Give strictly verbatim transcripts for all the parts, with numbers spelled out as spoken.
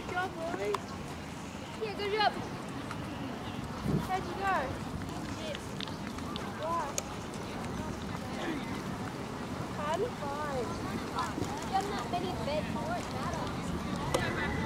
Good job, Lily. Yeah, good job. How'd you go? Yes. Why? Pardon? Fine. You've done that many beds, it won't matter.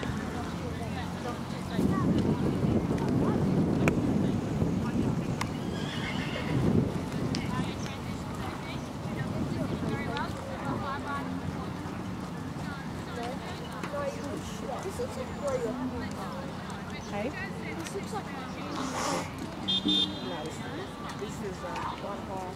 No, you look shit. This looks like where you're Hey? This looks like No, this, this is uh, one hall.